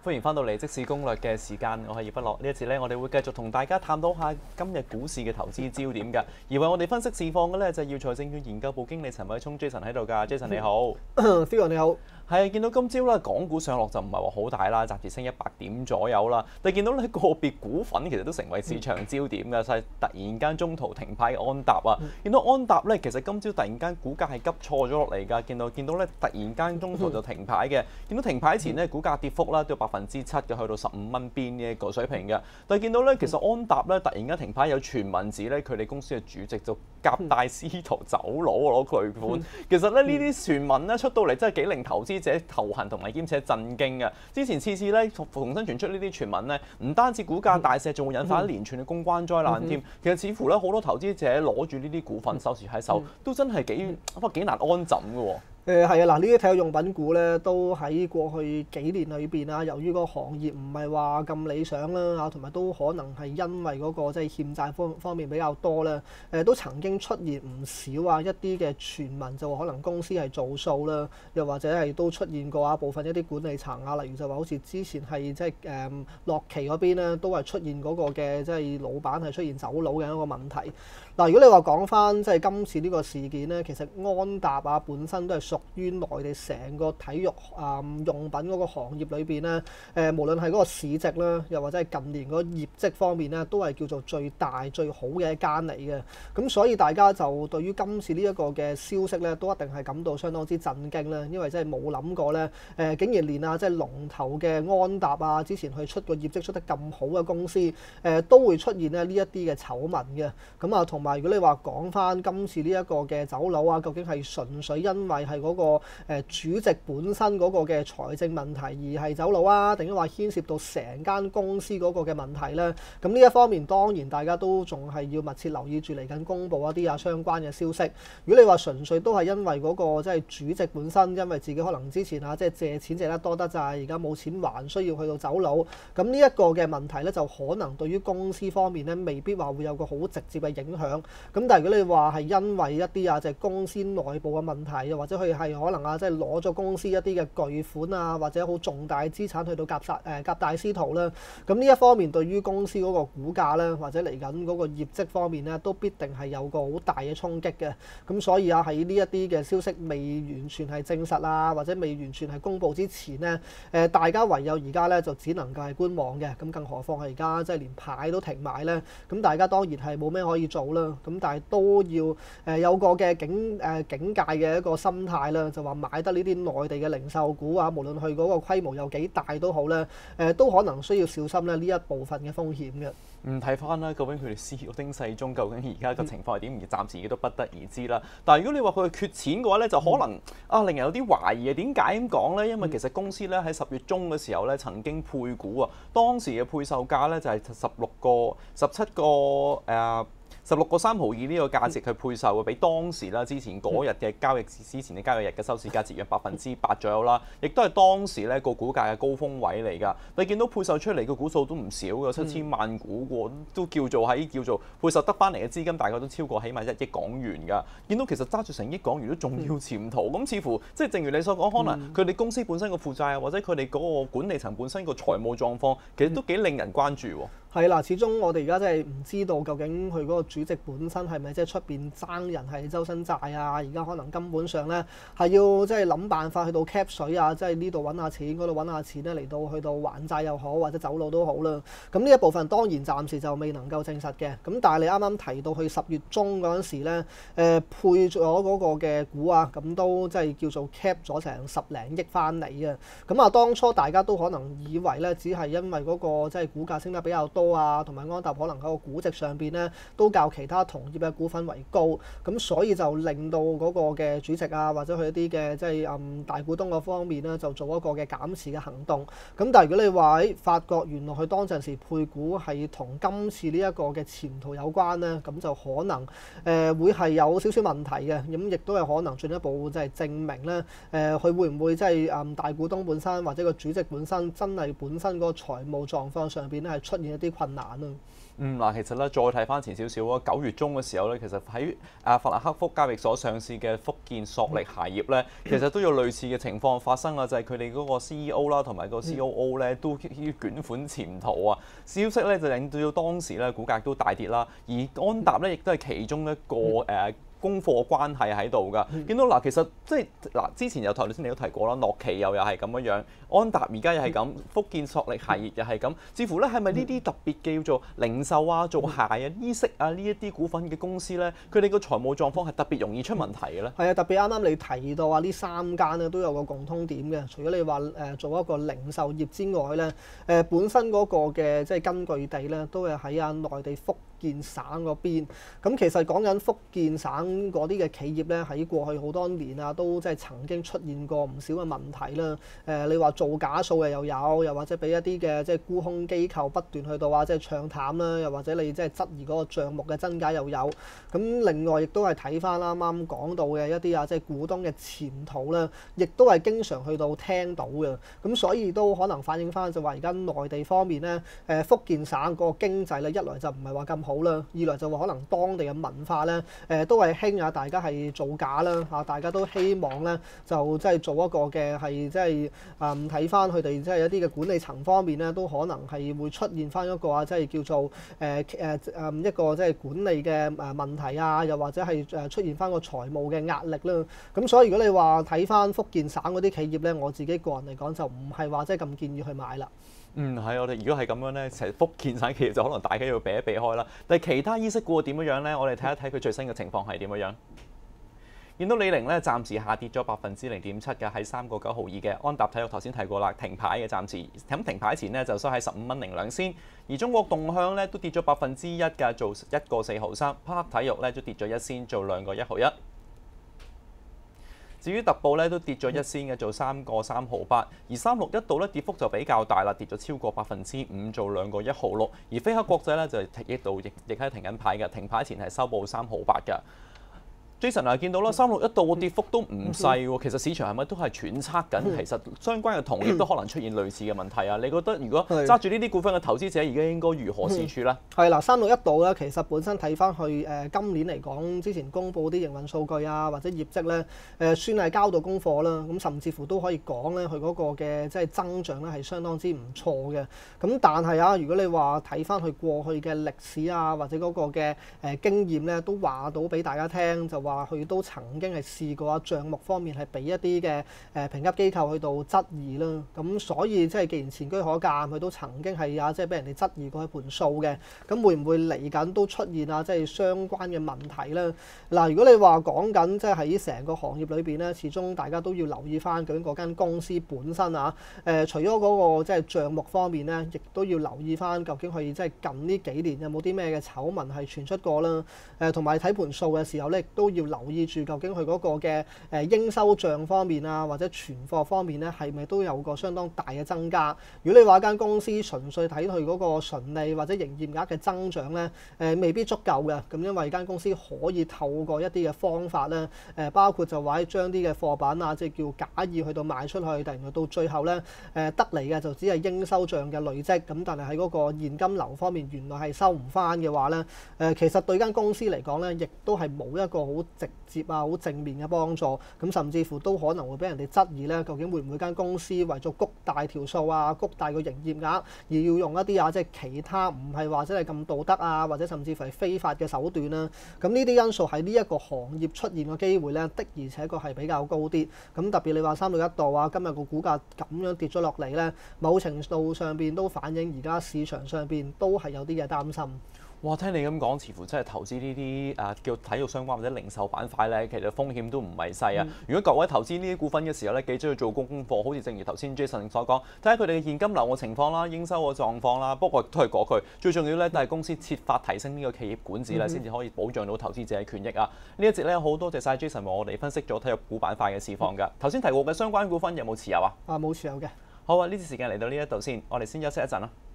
歡迎翻到嚟即市攻略嘅時間，我係葉不樂。呢一節咧，我哋會繼續同大家探討下今日股市嘅投資焦點㗎。而為我哋分析市況嘅咧，就係耀才證券研究部經理陳偉聰 Jason 喺度㗎。Jason 你好 ，Phil 你好。 係見到今朝咧，港股上落就唔係話好大啦，暫時升100點左右啦。但係見到咧個別股份其實都成為市場焦點嘅，就係突然間中途停牌嘅安踏啊。見到安踏咧，其實今朝突然間股價係急挫咗落嚟㗎。見到咧突然間中途就停牌嘅。見到停牌前咧，股價跌幅啦都有7%嘅，去到15蚊邊呢一個水平嘅。但係見到咧，其實安踏咧突然間停牌，有傳聞指咧佢哋公司嘅主席就夾帶私逃走佬攞巨款。其實咧呢啲傳聞咧出到嚟真係幾令投資者頭痕同埋兼且震驚嘅。之前次咧重新傳出呢啲傳聞咧，唔單止股價大瀉，仲會引發一連串嘅公關災難添。其實似乎咧好多投資者攞住呢啲股份手持喺手，都真係幾難安枕嘅喎。 係啊，嗱，呢啲體育用品股咧，都喺過去幾年裏邊啊，由於個行業唔係話咁理想啦，啊，同埋都可能係因為嗰個即係欠債方面比較多啦，都曾經出現唔少啊一啲嘅傳聞，就話可能公司係做數啦，又或者係都出現過啊部分一啲管理層啊，例如就話好似之前係即係樂奇嗰邊咧，都係出現嗰個嘅即係老闆係出現走佬嘅一個問題。嗱，如果你話講翻即係今次呢個事件咧，其實安踏啊本身都係屬於內地成個體育用品嗰個行業裏邊咧，無論係嗰個市值啦，又或者係近年嗰個業績方面咧，都係叫做最大最好嘅一間嚟嘅。咁所以大家就對於今次呢一個嘅消息咧，都一定係感到相當之震驚啦，因為真係冇諗過咧，竟然連即係龍頭嘅安踏啊，之前去出個業績出得咁好嘅公司，都會出現咧呢一啲嘅醜聞嘅。咁啊，同埋如果你話講翻今次呢一個嘅走佬啊，究竟係純粹因為係嗰個主席本身嗰個嘅財政問題而係走佬啊，定係話牽涉到成間公司嗰個嘅問題呢？咁呢一方面當然大家都仲係要密切留意住嚟緊公佈一啲相關嘅消息。如果你話純粹都係因為嗰個即係主席本身，因為自己可能之前即係借錢借得多得滯，而家冇錢還，需要去到走佬，咁呢一個嘅問題呢，就可能對於公司方面呢，未必話會有個好直接嘅影響。咁但係如果你話係因為一啲即係公司內部嘅問題，又或者佢係可能即係攞咗公司一啲嘅巨款啊，或者好重大資產去到夾帶私逃啦，咁呢一方面對於公司嗰個股價咧，或者嚟緊嗰個業績方面咧，都必定係有個好大嘅衝擊嘅。咁所以喺呢一啲嘅消息未完全係證實啊，或者未完全係公佈之前咧，大家唯有而家咧就只能夠係觀望嘅。咁更何況係而家即係連牌都停埋咧，咁大家當然係冇咩可以做啦。咁但係都要有個嘅警戒嘅一個心態啦，就話買得呢啲內地嘅零售股啊，無論佢嗰個規模有幾大都好咧，都可能需要小心咧呢一部分嘅風險嘅。 睇翻啦，究竟佢哋私有丁世忠究竟而家個情況係點？而暫時亦都不得而知啦。但係如果你話佢缺錢嘅話咧，就可能令人有啲懷疑啊。點解咁講咧？因為其實公司咧喺10月中嘅時候咧曾經配股啊，當時嘅配售價咧就係16個3毫2呢個價值去配售嘅，比當時啦之前嗰日嘅交易日嘅收市價折約8%左右啦，亦都係當時咧個股價嘅高峰位嚟㗎。你見到配售出嚟嘅股數都唔少嘅，7000萬股喎，都叫做配售得翻嚟嘅資金，大概都超過起碼1億港元㗎。見到其實揸住成億港元都仲要潛逃，咁似乎即係正如你所講，可能佢哋公司本身個負債啊，或者佢哋嗰個管理層本身個財務狀況，其實都幾令人關注喎。 係啦，始終我哋而家真係唔知道究竟佢嗰個主席本身係咪即係出邊爭人係周身債啊？而家可能根本上咧係要即係諗辦法去到 cap 水啊，即係呢度揾下錢，嗰度揾下錢咧嚟到去到還債又好，或者走佬都好啦。咁呢一部分當然暫時就未能夠證實嘅。咁但係你啱啱提到去10月中嗰陣時咧，配咗嗰個嘅股啊，咁都即係叫做 cap 咗成10零億翻嚟啊。咁啊，當初大家都可能以為咧，只係因為嗰個即係股價升得比較多啊，同埋安踏可能喺個估值上邊咧都較其他同業嘅股份為高，咁所以就令到嗰個嘅主席啊，或者佢一啲嘅即係大股東嗰方面咧，就做一個嘅減持嘅行動。咁但係如果你話發覺原來佢當陣時配股係同今次呢一個嘅潛逃有關咧，咁就可能會係有少少問題嘅。咁亦都係可能進一步即係證明咧，佢會唔會即係大股東本身或者個主席本身真係本身嗰個財務狀況上邊咧係出現一啲啲困難咯。 嗱，其實咧再睇翻前少少啊，9月中嘅時候咧，其實喺法蘭克福交易所上市嘅福建索力鞋業咧，其實都有類似嘅情況發生啊，就係佢哋嗰個 CEO 啦同埋個 COO 咧都要捲款潛逃啊，消息咧就令到當時咧股價都大跌啦，而安踏咧亦都係其中一個供貨關係喺度㗎，見到嗱，其實即係嗱，之前有頭先你都提過啦，諾奇又係咁樣，安踏而家又係咁，福建索力鞋業又係咁，似乎咧係咪呢啲特別嘅叫做零售啊、做鞋啊、衣飾啊呢一啲股份嘅公司咧，佢哋個財務狀況係特別容易出問題嘅咧？ 係啊，特別啱啱你提到啊，呢3間咧都有個共通點嘅，除咗你話做一個零售業之外咧，本身嗰個嘅即係根據地咧都係喺內地福建省嗰邊。咁其實講緊福建省嗰啲嘅企業咧，喺過去好多年啊，都即係曾經出現過唔少嘅問題啦。你話造假數嘅又有，又或者俾一啲嘅即係沽空機構不斷去到即係唱淡啦，又或者你即係質疑嗰個帳目嘅真假又有。咁另外亦都係睇翻啱啱講到嘅一啲即係股東嘅潛逃啦，亦都係經常去到聽到嘅。咁所以都可能反映翻就話而家內地方面咧，福建省個經濟咧，一來就唔係話咁好啦，二來就話可能當地嘅文化咧，都係興啊，大家係造假啦嚇，大家都希望咧就即係做一個嘅係即係睇翻佢哋即係一啲嘅管理層方面咧，都可能係會出現翻一個即係叫做一個即係管理嘅問題啊，又或者係出現翻個財務嘅壓力啦。咁所以如果你話睇翻福建省嗰啲企業咧，我自己個人嚟講就唔係話即係咁建議去買啦。 係我哋如果係咁樣咧，其實福建省企業就可能大家要避一避開啦。但係其他衣飾股點樣咧？我哋睇一睇佢最新嘅情況係點樣。見到李寧咧，暫時下跌咗0.7%嘅，喺3個9毫2嘅。安踏體育頭先提過啦，停牌嘅暫時。咁停牌前咧就收喺15蚊02仙。而中國動向咧都跌咗1%嘅，做1個4毫3。匹克體育咧都跌咗1仙，做2個1毫1。至於特步咧都跌咗1仙嘅，做3個3毫8。而361度咧跌幅就比較大啦，跌咗超過5%，做2個1毫6。而飛鶴國際咧就一度亦係停緊牌嘅，停牌前係收報3毫8嘅。Jason 啊，見到啦，361度個跌幅都唔細喎。其實市場係咪都係揣測緊？其實相關嘅同業都可能出現類似嘅問題啊。你覺得如果揸住呢啲股份嘅投資者，而家應該如何自處咧？ 係啦，361度咧，其實本身睇翻去今年嚟講，之前公布啲營運數據啊，或者業績咧，算係交到功課啦。咁甚至乎都可以講咧，佢嗰個嘅即係增長咧係相當之唔錯嘅。咁但係啊，如果你話睇翻佢過去嘅歷史啊，或者嗰個嘅經驗咧，都話到俾大家聽就。話佢都曾經係試過帳目方面係俾一啲嘅評級機構去到質疑啦，咁所以即係既然前車可鑑，佢都曾經係即係俾人哋質疑過一盤數嘅，咁會唔會嚟緊都出現即係相關嘅問題咧？嗱，如果你話講緊即係喺成個行業裏邊咧，始終大家都要留意翻究竟嗰間公司本身除咗嗰個即係帳目方面咧，亦都要留意翻究竟佢即係近呢幾年有冇啲咩嘅醜聞係傳出過啦？同埋睇盤數嘅時候咧，亦都要留意住究竟佢嗰個嘅應收帳方面或者存貨方面咧，係咪都有個相當大嘅增加？如果你話間公司純粹睇佢嗰個純利或者營業額嘅增長咧，未必足夠嘅。咁因為間公司可以透過一啲嘅方法咧，包括就話將啲嘅貨品即係叫假意去到賣出去，但係到最後咧得嚟嘅就只係應收帳嘅累積。咁但係喺嗰個現金流方面原來係收唔翻嘅話咧，其實對間公司嚟講咧，亦都係冇一個好直接好正面嘅幫助，咁甚至乎都可能會俾人哋質疑咧，究竟會唔會間公司為咗谷大條數谷大個營業額，而要用一啲即係其他唔係話真係咁道德或者甚至乎係非法嘅手段啦。咁呢啲因素喺呢一個行業出現嘅機會咧，的而且確係比較高啲。咁特別你話361度今日個股價咁樣跌咗落嚟咧，某程度上邊都反映而家市場上邊都係有啲嘅擔心。 哇！聽你咁講，似乎真係投資呢啲叫體育相關或者零售板塊咧，其實風險都唔係細啊！如果各位投資呢啲股份嘅時候咧，記住要做功課，好似正如頭先 Jason 所講，睇下佢哋嘅現金流嘅情況啦、應收嘅狀況啦。不過都係嗰句，最重要咧都係公司設法提升呢個企業管治咧，先至可以保障到投資者嘅權益啊！呢一節咧好多謝晒 Jason 為我哋分析咗體育股板塊嘅市況㗎。頭先提過嘅相關股份有冇持有啊？ 冇持有嘅。 好啊！呢節時間嚟到呢一度先，我哋先休息一陣啦。